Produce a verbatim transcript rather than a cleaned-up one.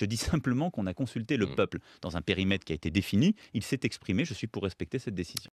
Je dis simplement qu'on a consulté le Mmh. peuple dans un périmètre qui a été défini. Il s'est exprimé. Je suis pour respecter cette décision.